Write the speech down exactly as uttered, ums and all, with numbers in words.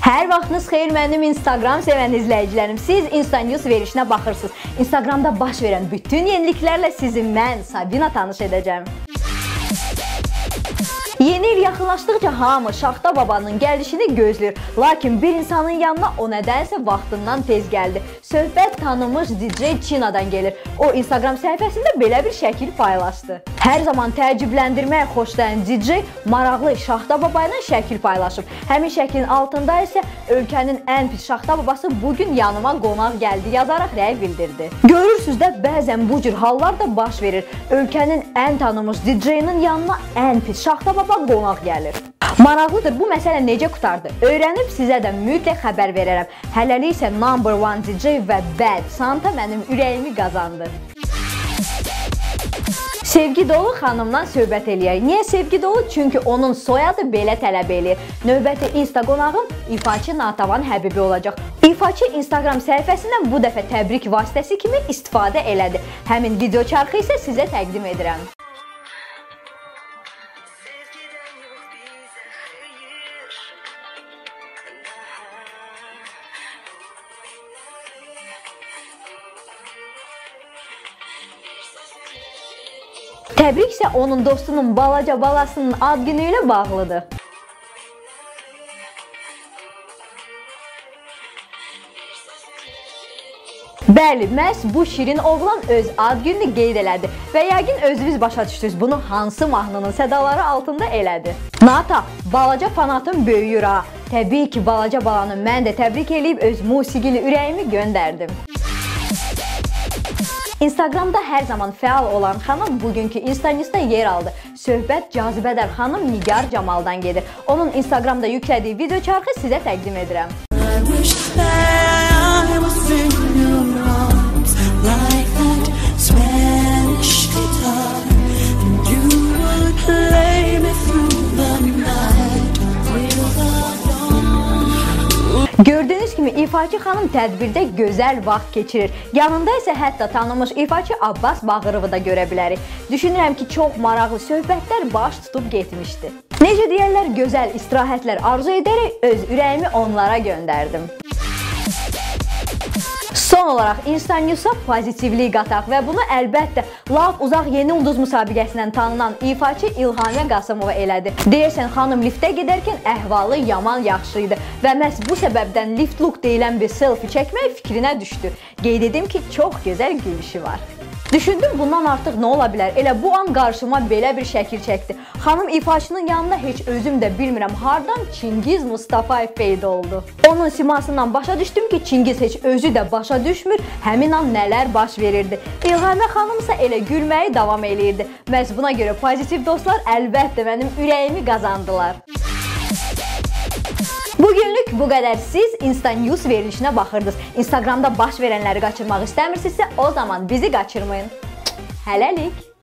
Hər vaxtınız xeyir mənim Instagram sevən izləyicilərim. Siz Insta News verilişinə baxırsınız. Instagramda baş verən bütün yeniliklərlə sizi mən Sabina tanış edəcəm. Yeni il yaxınlaşdıqca hamı Şaxta babanın gəlişini gözləyir. Lakin bir insanın yanına o nədənsə vaxtından tez gəldi. Söhbət tanınmış D J Çinadan gelir. O Instagram səhifəsində belə bir şəkil paylaşdı. Hər zaman təəccübləndirməyə xoşlayan D J maraqlı Şaxta baba ilə şəkil paylaşıb. Həmin şəklin altında isə ölkənin ən pis Şaxta babası bugün yanıma qonaq gəldi yazaraq rəy bildirdi. Görürsüz də bəzən bu cür hallar da baş verir. Ölkənin ən tanınmış D J-nin yanına ən pis Şaxta baba qonaq gəlir. Maraqlıdır, bu məsələ necə qutardı? Öyrənib sizə də mütləq xəbər verərəm. Hələlik isə number one D J və Bad Santa mənim ürəyimi qazandı. Sevgi dolu xanımdan söhbət eləyək. Niyə sevgi dolu? Çünki onun soyadı belə tələb eləyir. Növbəti Insta qonağım İfaçı Natavan Həbibi olacaq. İfaçı Instagram səhifəsindən bu dəfə təbrik vasitəsi kimi istifadə elədi. Həmin video çarxı isə sizə təqdim edirəm. Təbrik isə onun dostunun balaca balasının ad günü ilə bağlıdır. Bəli, məhz bu şirin oğlan öz ad gününü qeyd elədi və yəqin özünüz başa düşdünüz bunu hansı mahnının sədaları altında elədi. Nata, balaca fanatım böyüyür ha. Təbii ki, balaca balanı mən də təbrik eləyib öz musiqili ürəyimi göndərdim. Instagramda hər zaman fəal olan xanım bugünkü Insta News'da yer aldı. Söhbət cazibədar xanım Nigar Camaldan gedir. Onun Instagramda yüklədiyi video çarxı sizə təqdim edirəm. Gördüyünüz kimi İfaçı xanım tədbirdə gözəl vaxt keçirir. Yanında isə hətta tanınmış İfaçı Abbas Bağırovu da görə bilərik. Düşünürəm ki, çox maraqlı söhbətlər baş tutub getmişdi. Necə deyərlər, gözəl istirahətlər arzu edərək öz ürəyimi onlara göndərdim. Son olaraq Insta News'a pozitivlik qataq və bunu əlbəttə lap uzaq Yeni Ulduz müsabiqəsindən tanınan İfaçı İlhamiyə Qasımova elədi. Deyəsən xanım liftə gedərkən əhvalı yaman yaxşı idi və məhz bu səbəbdən lift look deyilən bir selfie çəkmək fikrinə düşdü. Qeyd edim ki, çox gözəl gülüşü var. Düşündüm bundan artıq nə ola bilər? Elə bu an qarşıma belə bir şəkil çəkdi. Xanım İfaçının yanında heç özüm də bilmirəm hardan Çingiz Mustafayev peyda oldu. Onun simasından başa düşdüm ki, Çingiz heç özü də başa düşmür, həmin an nələr baş verirdi. İlhamiyə xanım isə elə gülməyi davam eləyirdi. Məhz buna görə pozitiv dostlar əlbəttə mənim ürəyimi qazandılar. Bugünlük bu qədər. Siz Insta News verilişinə baxırdınız. Instagramda baş verənləri qaçırmaq istəmirsinizsə, o zaman bizi qaçırmayın. Hələlik.